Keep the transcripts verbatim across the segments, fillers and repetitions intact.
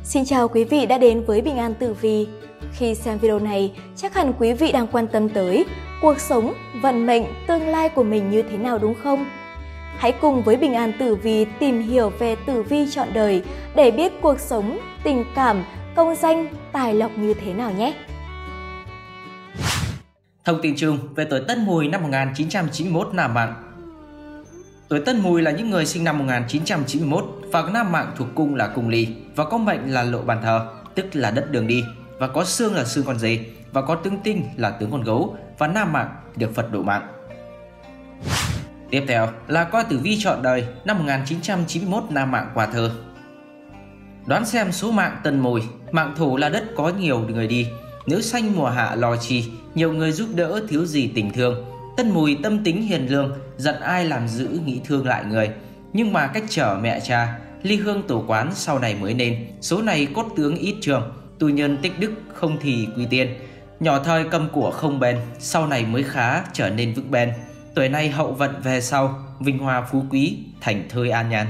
Xin chào quý vị đã đến với Bình An Tử Vi. Khi xem video này, chắc hẳn quý vị đang quan tâm tới cuộc sống, vận mệnh, tương lai của mình như thế nào đúng không? Hãy cùng với Bình An Tử Vi tìm hiểu về tử vi trọn đời để biết cuộc sống, tình cảm, công danh, tài lộc như thế nào nhé! Thông tin chung về tuổi Tân Mùi năm một nghìn chín trăm chín mươi mốt nam mạng. Tuổi Tân Mùi là những người sinh năm một nghìn chín trăm chín mươi mốt và nam mạng thuộc cung là cung Ly và có mệnh là lộ bàn thờ, tức là đất đường đi, và có xương là xương con dê và có tướng tinh là tướng con gấu, và nam mạng được Phật độ mạng. Tiếp theo là coi tử vi trọn đời năm một nghìn chín trăm chín mươi mốt nam mạng qua thơ. Đoán xem số mạng Tân Mùi. Mạng thổ là đất có nhiều người đi, nữ sanh mùa hạ lo chi, nhiều người giúp đỡ, thiếu gì tình thương. Tân Mùi tâm tính hiền lương, giận ai làm dữ nghĩ thương lại người, nhưng mà cách trở mẹ cha, ly hương tổ quán sau này mới nên. Số này cốt tướng ít trường, tu nhân tích đức không thì quy tiên, nhỏ thời cầm của không bền, sau này mới khá trở nên vững bền. Tuổi này hậu vận về sau, vinh hoa phú quý, thành thơi an nhàn.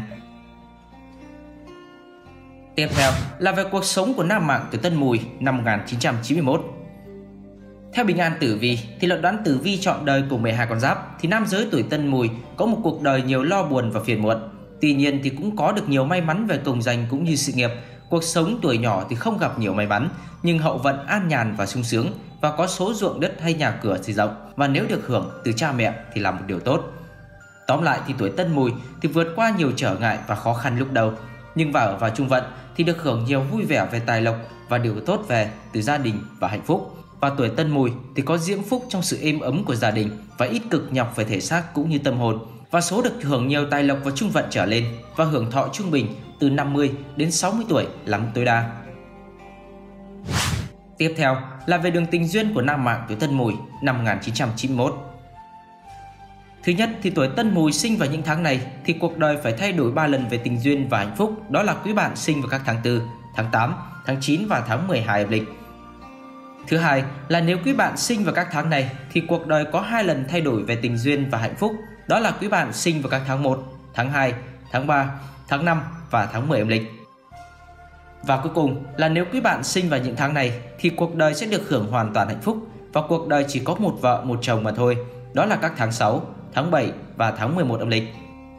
Tiếp theo là về cuộc sống của nam mạng tuổi Tân Mùi năm một nghìn chín trăm chín mươi mốt. Theo Bình An Tử Vi thì luận đoán tử vi trọn đời của mười hai con giáp thì nam giới tuổi Tân Mùi có một cuộc đời nhiều lo buồn và phiền muộn. Tuy nhiên thì cũng có được nhiều may mắn về công danh cũng như sự nghiệp. Cuộc sống tuổi nhỏ thì không gặp nhiều may mắn, nhưng hậu vận an nhàn và sung sướng, và có số ruộng đất hay nhà cửa thì rộng, và nếu được hưởng từ cha mẹ thì là một điều tốt. Tóm lại thì tuổi Tân Mùi thì vượt qua nhiều trở ngại và khó khăn lúc đầu, nhưng vào vào trung vận thì được hưởng nhiều vui vẻ về tài lộc và điều tốt về từ gia đình và hạnh phúc. Và tuổi Tân Mùi thì có diễm phúc trong sự êm ấm của gia đình và ít cực nhọc về thể xác cũng như tâm hồn, và số được hưởng nhiều tài lộc và trung vận trở lên, và hưởng thọ trung bình từ năm mươi đến sáu mươi tuổi lắm tối đa. Tiếp theo là về đường tình duyên của nam mạng tuổi Tân Mùi năm một nghìn chín trăm chín mươi mốt. Thứ nhất thì tuổi Tân Mùi sinh vào những tháng này thì cuộc đời phải thay đổi ba lần về tình duyên và hạnh phúc, đó là quý bạn sinh vào các tháng tư, tháng tám, tháng chín và tháng mười hai âm lịch. Thứ hai là nếu quý bạn sinh vào các tháng này thì cuộc đời có hai lần thay đổi về tình duyên và hạnh phúc, đó là quý bạn sinh vào các tháng một, tháng hai, tháng ba, tháng năm và tháng mười âm lịch. Và cuối cùng là nếu quý bạn sinh vào những tháng này thì cuộc đời sẽ được hưởng hoàn toàn hạnh phúc, và cuộc đời chỉ có một vợ một chồng mà thôi, đó là các tháng sáu, tháng bảy và tháng mười một âm lịch.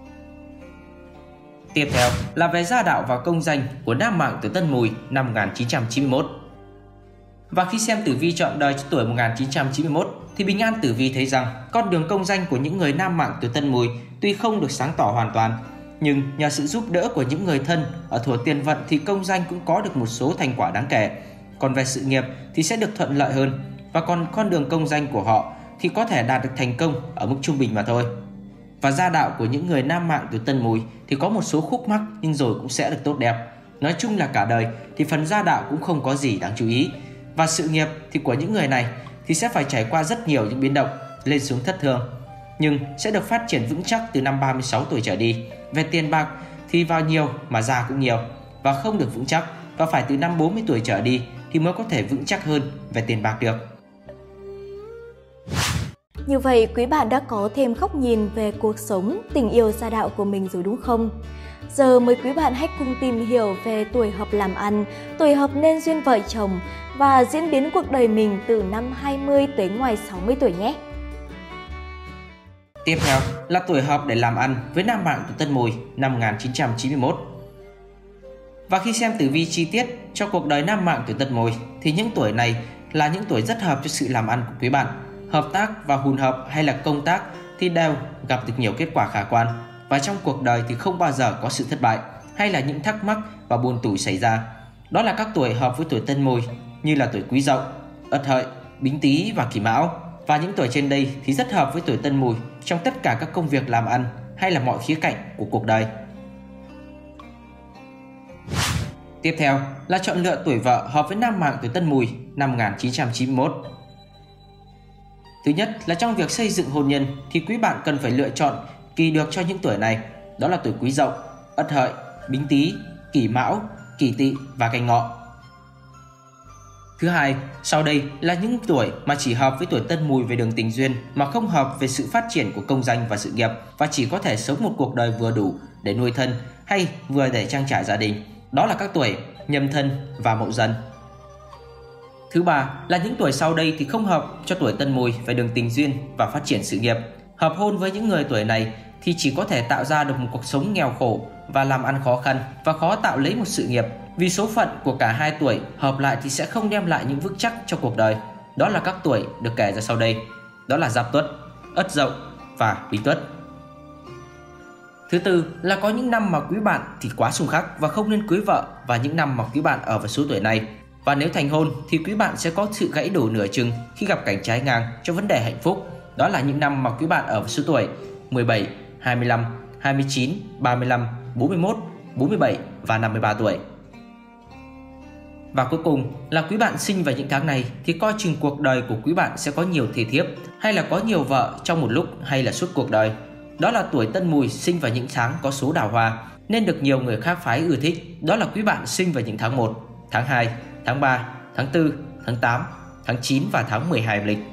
Tiếp theo là về gia đạo và công danh của nam mạng tuổi Tân Mùi năm một nghìn chín trăm chín mươi mốt. Và khi xem tử vi trọn đời cho tuổi một nghìn chín trăm chín mươi mốt thì Bình An Tử Vi thấy rằng con đường công danh của những người nam mạng tuổi Tân Mùi tuy không được sáng tỏ hoàn toàn, nhưng nhờ sự giúp đỡ của những người thân ở thuở tiền vận thì công danh cũng có được một số thành quả đáng kể. Còn về sự nghiệp thì sẽ được thuận lợi hơn, và còn con đường công danh của họ thì có thể đạt được thành công ở mức trung bình mà thôi. Và gia đạo của những người nam mạng tuổi Tân Mùi thì có một số khúc mắc, nhưng rồi cũng sẽ được tốt đẹp. Nói chung là cả đời thì phần gia đạo cũng không có gì đáng chú ý. Và sự nghiệp thì của những người này thì sẽ phải trải qua rất nhiều những biến động, lên xuống thất thường, nhưng sẽ được phát triển vững chắc từ năm ba mươi sáu tuổi trở đi. Về tiền bạc thì vào nhiều mà ra cũng nhiều, và không được vững chắc, và phải từ năm bốn mươi tuổi trở đi thì mới có thể vững chắc hơn về tiền bạc được. Như vậy quý bạn đã có thêm góc nhìn về cuộc sống, tình yêu, gia đạo của mình rồi đúng không? Giờ mời quý bạn hãy cùng tìm hiểu về tuổi hợp làm ăn, tuổi hợp nên duyên vợ chồng và diễn biến cuộc đời mình từ năm hai mươi tới ngoài sáu mươi tuổi nhé. Tiếp theo là tuổi hợp để làm ăn với nam mạng tuổi Tân Mùi năm một nghìn chín trăm chín mươi mốt. Và khi xem tử vi chi tiết cho cuộc đời nam mạng tuổi Tân Mùi thì những tuổi này là những tuổi rất hợp cho sự làm ăn của quý bạn. Hợp tác và hùn hợp hay là công tác thì đều gặp được nhiều kết quả khả quan, và trong cuộc đời thì không bao giờ có sự thất bại hay là những thắc mắc và buồn tủi xảy ra. Đó là các tuổi hợp với tuổi Tân Mùi như là tuổi Quý Dậu, Ất Hợi, Bính Tý và Kỷ Mão. Và những tuổi trên đây thì rất hợp với tuổi Tân Mùi trong tất cả các công việc làm ăn hay là mọi khía cạnh của cuộc đời. Tiếp theo là chọn lựa tuổi vợ hợp với nam mạng tuổi Tân Mùi năm một nghìn chín trăm chín mươi mốt. Thứ nhất là trong việc xây dựng hôn nhân thì quý bạn cần phải lựa chọn kỳ được cho những tuổi này, đó là tuổi Quý Dậu, Ất Hợi, Bính Tý, Kỷ Mão, Kỷ Tỵ và Canh Ngọ. Thứ hai, sau đây là những tuổi mà chỉ hợp với tuổi Tân Mùi về đường tình duyên mà không hợp về sự phát triển của công danh và sự nghiệp, và chỉ có thể sống một cuộc đời vừa đủ để nuôi thân hay vừa để trang trải gia đình. Đó là các tuổi Nhâm Thân và Mậu Dần. Thứ ba là những tuổi sau đây thì không hợp cho tuổi Tân Mùi về đường tình duyên và phát triển sự nghiệp. Hợp hôn với những người tuổi này thì chỉ có thể tạo ra được một cuộc sống nghèo khổ và làm ăn khó khăn và khó tạo lấy một sự nghiệp. Vì số phận của cả hai tuổi hợp lại thì sẽ không đem lại những vững chắc cho cuộc đời. Đó là các tuổi được kể ra sau đây. Đó là Giáp Tuất, Ất Dậu và Bính Tuất. Thứ tư là có những năm mà quý bạn thì quá xung khắc và không nên cưới vợ, và những năm mà quý bạn ở vào số tuổi này. Và nếu thành hôn thì quý bạn sẽ có sự gãy đổ nửa chừng khi gặp cảnh trái ngang cho vấn đề hạnh phúc. Đó là những năm mà quý bạn ở vào số tuổi mười bảy, hai mươi lăm, hai mươi chín, ba mươi lăm, bốn mươi mốt, bốn mươi bảy và năm mươi ba tuổi. Và cuối cùng là quý bạn sinh vào những tháng này thì coi chừng cuộc đời của quý bạn sẽ có nhiều thê thiếp, hay là có nhiều vợ trong một lúc, hay là suốt cuộc đời. Đó là tuổi Tân Mùi sinh vào những tháng có số đào hoa nên được nhiều người khác phái ưa thích. Đó là quý bạn sinh vào những tháng một, tháng hai, tháng ba, tháng tư, tháng tám, tháng chín và tháng mười hai âm lịch.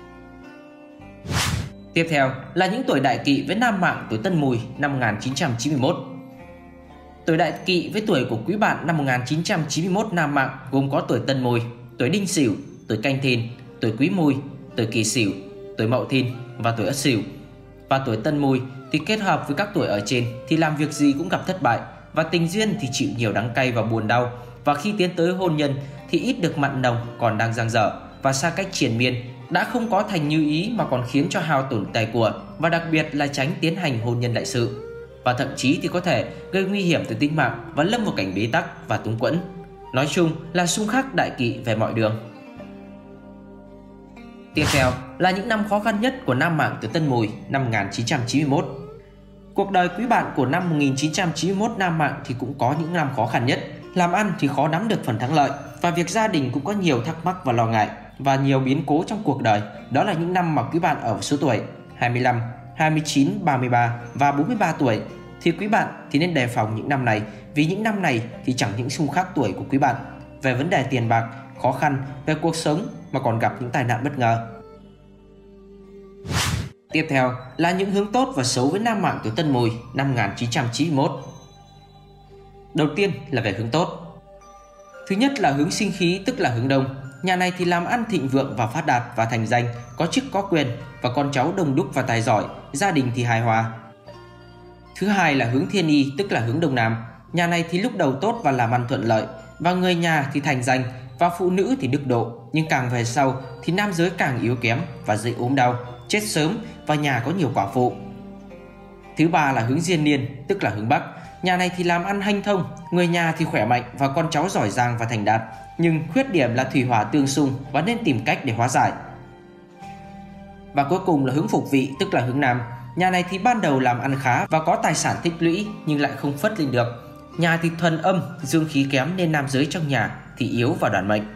Tiếp theo là những tuổi Đại Kỵ với nam mạng tuổi Tân Mùi năm một nghìn chín trăm chín mươi mốt. Tuổi Đại Kỵ với tuổi của quý bạn năm một nghìn chín trăm chín mươi mốt nam mạng gồm có tuổi Tân Mùi, tuổi Đinh Sửu, tuổi Canh Thìn, tuổi Quý Mùi, tuổi Kỷ Sửu, tuổi Mậu Thìn và tuổi Ất Sửu. Và tuổi Tân Mùi thì kết hợp với các tuổi ở trên thì làm việc gì cũng gặp thất bại, và tình duyên thì chịu nhiều đắng cay và buồn đau, và khi tiến tới hôn nhân thì ít được mặn nồng, còn đang dang dở và xa cách triền miên, đã không có thành như ý mà còn khiến cho hao tổn tài của, và đặc biệt là tránh tiến hành hôn nhân đại sự, và thậm chí thì có thể gây nguy hiểm tới tính mạng và lâm vào cảnh bế tắc và túng quẫn. Nói chung là xung khắc Đại Kỵ về mọi đường. Tiếp theo là những năm khó khăn nhất của nam mạng tuổi Tân Mùi năm một nghìn chín trăm chín mươi mốt. Cuộc đời quý bạn của năm một nghìn chín trăm chín mươi mốt nam mạng thì cũng có những năm khó khăn nhất. Làm ăn thì khó nắm được phần thắng lợi, và việc gia đình cũng có nhiều thắc mắc và lo ngại, và nhiều biến cố trong cuộc đời. Đó là những năm mà quý bạn ở số tuổi hai mươi lăm, hai mươi chín, ba mươi ba và bốn mươi ba tuổi. Thì quý bạn thì nên đề phòng những năm này, vì những năm này thì chẳng những xung khắc tuổi của quý bạn về vấn đề tiền bạc, khó khăn về cuộc sống, mà còn gặp những tai nạn bất ngờ. Tiếp theo là những hướng tốt và xấu với nam mạng tuổi Tân Mùi năm một nghìn chín trăm chín mươi mốt. Đầu tiên là về hướng tốt. Thứ nhất là hướng sinh khí, tức là hướng đông. Nhà này thì làm ăn thịnh vượng và phát đạt và thành danh, có chức có quyền, và con cháu đông đúc và tài giỏi, gia đình thì hài hòa. Thứ hai là hướng thiên y, tức là hướng đông nam. Nhà này thì lúc đầu tốt và làm ăn thuận lợi, và người nhà thì thành danh, và phụ nữ thì đức độ. Nhưng càng về sau thì nam giới càng yếu kém và dễ ốm đau, chết sớm, và nhà có nhiều quả phụ. Thứ ba là hướng diên niên, tức là hướng bắc. Nhà này thì làm ăn hanh thông, người nhà thì khỏe mạnh và con cháu giỏi giang và thành đạt. Nhưng khuyết điểm là thủy hỏa tương xung và nên tìm cách để hóa giải. Và cuối cùng là hướng phục vị, tức là hướng nam. Nhà này thì ban đầu làm ăn khá và có tài sản tích lũy, nhưng lại không phất lên được. Nhà thì thuần âm, dương khí kém nên nam giới trong nhà thì yếu và đoản mệnh.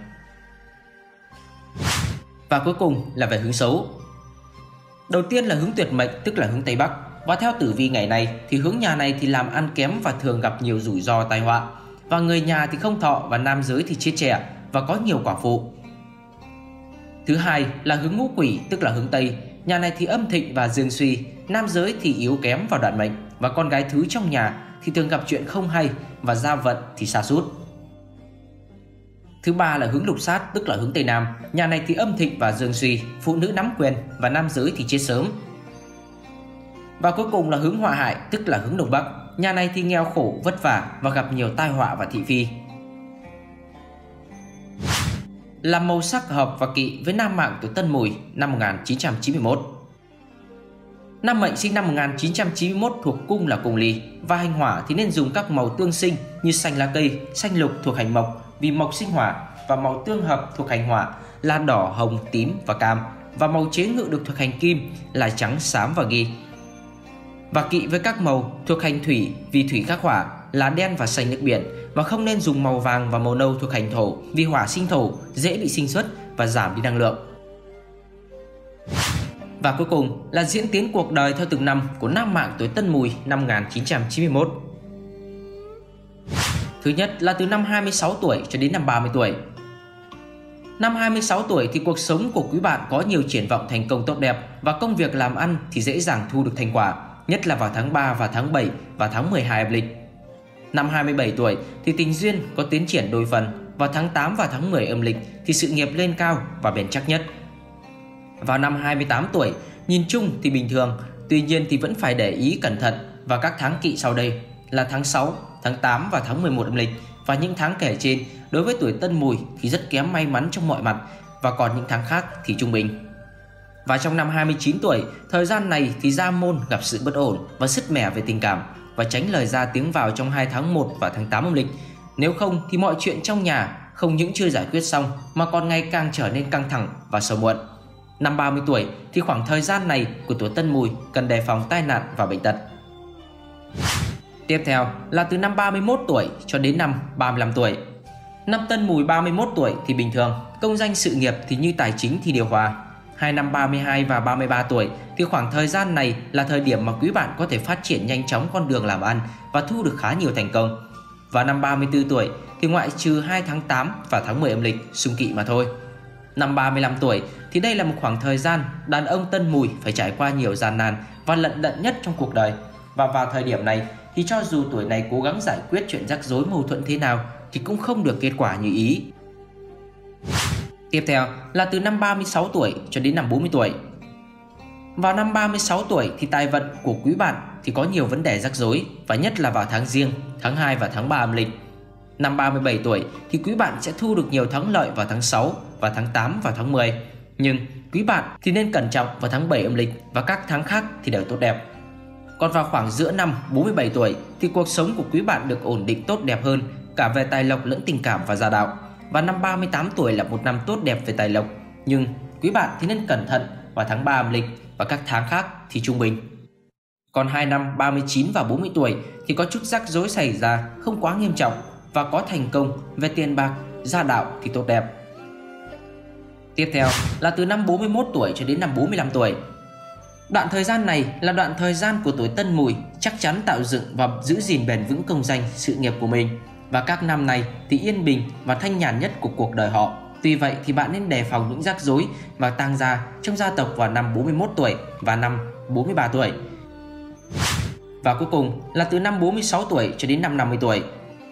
Và cuối cùng là về hướng xấu. Đầu tiên là hướng tuyệt mệnh, tức là hướng Tây Bắc. Và theo tử vi ngày này thì hướng nhà này thì làm ăn kém và thường gặp nhiều rủi ro tai họa, và người nhà thì không thọ, và nam giới thì chết trẻ và có nhiều quả phụ. Thứ hai là hướng ngũ quỷ, tức là hướng Tây. Nhà này thì âm thịnh và dương suy, nam giới thì yếu kém và đoạn mệnh, và con gái thứ trong nhà thì thường gặp chuyện không hay, và gia vận thì sa sút. Thứ ba là hướng lục sát, tức là hướng Tây Nam. Nhà này thì âm thịnh và dương suy, phụ nữ nắm quyền và nam giới thì chết sớm. Và cuối cùng là hướng họa hại, tức là hướng Đông Bắc. Nhà này thì nghèo khổ, vất vả và gặp nhiều tai họa và thị phi. Làm màu sắc hợp và kỵ với nam mạng tuổi Tân Mùi năm một nghìn chín trăm chín mươi mốt. Nam mệnh sinh năm một nghìn chín trăm chín mươi mốt thuộc cung là cung ly, và hành hỏa thì nên dùng các màu tương sinh như xanh lá cây, xanh lục thuộc hành mộc vì mộc sinh hỏa, và màu tương hợp thuộc hành hỏa là đỏ, hồng, tím và cam, và màu chế ngự được thuộc hành kim là trắng, xám và ghi. Và kỵ với các màu thuộc hành thủy vì thủy khắc hỏa là đen và xanh nước biển, và không nên dùng màu vàng và màu nâu thuộc hành thổ vì hỏa sinh thổ, dễ bị sinh xuất và giảm đi năng lượng. Và cuối cùng là diễn tiến cuộc đời theo từng năm của nam mạng tuổi Tân Mùi năm một nghìn chín trăm chín mươi mốt. Thứ nhất là từ năm hai mươi sáu tuổi cho đến năm ba mươi tuổi. Năm hai mươi sáu tuổi thì cuộc sống của quý bạn có nhiều triển vọng thành công tốt đẹp, và công việc làm ăn thì dễ dàng thu được thành quả, nhất là vào tháng ba và tháng bảy và tháng mười hai âm lịch. Năm hai mươi bảy tuổi thì tình duyên có tiến triển đôi phần. Vào tháng tám và tháng mười âm lịch thì sự nghiệp lên cao và bền chắc nhất. Vào năm hai mươi tám tuổi, nhìn chung thì bình thường, tuy nhiên thì vẫn phải để ý cẩn thận vào các tháng kỵ sau đây là tháng sáu, tháng tám và tháng mười một âm lịch. Và những tháng kể trên đối với tuổi Tân Mùi thì rất kém may mắn trong mọi mặt, và còn những tháng khác thì trung bình. Và trong năm hai mươi chín tuổi, thời gian này thì gia môn gặp sự bất ổn và sứt mẻ về tình cảm, và tránh lời ra tiếng vào trong hai tháng một và tháng tám âm lịch. Nếu không thì mọi chuyện trong nhà không những chưa giải quyết xong mà còn ngày càng trở nên căng thẳng và sầu muộn. Năm ba mươi tuổi thì khoảng thời gian này của tuổi Tân Mùi cần đề phòng tai nạn và bệnh tật. Tiếp theo là từ năm ba mươi mốt tuổi cho đến năm ba mươi lăm tuổi. Năm Tân Mùi ba mươi mốt tuổi thì bình thường, công danh sự nghiệp thì như tài chính thì điều hòa. Hai năm ba mươi hai và ba mươi ba tuổi thì khoảng thời gian này là thời điểm mà quý bạn có thể phát triển nhanh chóng con đường làm ăn và thu được khá nhiều thành công. Và năm ba mươi tư tuổi thì ngoại trừ hai tháng tám và tháng mười âm lịch xung kỵ mà thôi. Năm ba mươi lăm tuổi thì đây là một khoảng thời gian đàn ông Tân Mùi phải trải qua nhiều gian nan và lận đận nhất trong cuộc đời. Và vào thời điểm này thì cho dù tuổi này cố gắng giải quyết chuyện rắc rối mâu thuẫn thế nào thì cũng không được kết quả như ý. Tiếp theo là từ năm ba mươi sáu tuổi cho đến năm bốn mươi tuổi. Vào năm ba mươi sáu tuổi thì tài vận của quý bạn thì có nhiều vấn đề rắc rối, và nhất là vào tháng Giêng, tháng hai và tháng ba âm lịch. Năm ba mươi bảy tuổi thì quý bạn sẽ thu được nhiều thắng lợi vào tháng sáu và tháng tám và tháng mười. Nhưng quý bạn thì nên cẩn trọng vào tháng bảy âm lịch, và các tháng khác thì đều tốt đẹp. Còn vào khoảng giữa năm bốn mươi bảy tuổi thì cuộc sống của quý bạn được ổn định tốt đẹp hơn, cả về tài lộc lẫn tình cảm và gia đạo. Và năm ba mươi tám tuổi là một năm tốt đẹp về tài lộc, nhưng quý bạn thì nên cẩn thận vào tháng ba âm lịch, và các tháng khác thì trung bình. Còn hai năm ba mươi chín và bốn mươi tuổi thì có chút rắc rối xảy ra, không quá nghiêm trọng và có thành công về tiền bạc, gia đạo thì tốt đẹp. Tiếp theo là từ năm bốn mươi mốt tuổi cho đến năm bốn mươi lăm tuổi. Đoạn thời gian này là đoạn thời gian của tuổi Tân Mùi chắc chắn tạo dựng và giữ gìn bền vững công danh sự nghiệp của mình, và các năm này thì yên bình và thanh nhàn nhất của cuộc đời họ. Tuy vậy thì bạn nên đề phòng những rắc rối và tang gia trong gia tộc vào năm bốn mươi mốt tuổi và năm bốn mươi ba tuổi. Và cuối cùng là từ năm bốn mươi sáu tuổi cho đến năm năm mươi tuổi.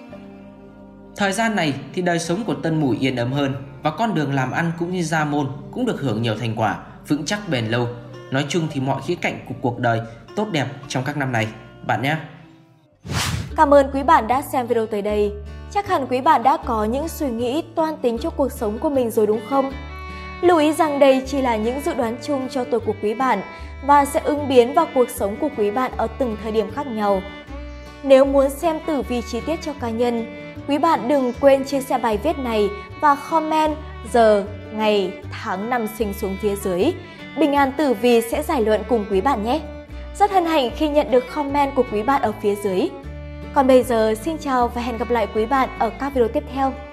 Thời gian này thì đời sống của Tân Mùi yên ấm hơn, và con đường làm ăn cũng như gia môn cũng được hưởng nhiều thành quả, vững chắc bền lâu. Nói chung thì mọi khía cạnh của cuộc đời tốt đẹp trong các năm này bạn nhé. Cảm ơn quý bạn đã xem video tới đây. Chắc hẳn quý bạn đã có những suy nghĩ toan tính cho cuộc sống của mình rồi đúng không? Lưu ý rằng đây chỉ là những dự đoán chung cho tuổi của quý bạn và sẽ ứng biến vào cuộc sống của quý bạn ở từng thời điểm khác nhau. Nếu muốn xem tử vi chi tiết cho cá nhân, quý bạn đừng quên chia sẻ bài viết này và comment giờ, ngày, tháng năm sinh xuống phía dưới. Bình An Tử Vi sẽ giải luận cùng quý bạn nhé. Rất hân hạnh khi nhận được comment của quý bạn ở phía dưới. Còn bây giờ, xin chào và hẹn gặp lại quý bạn ở các video tiếp theo.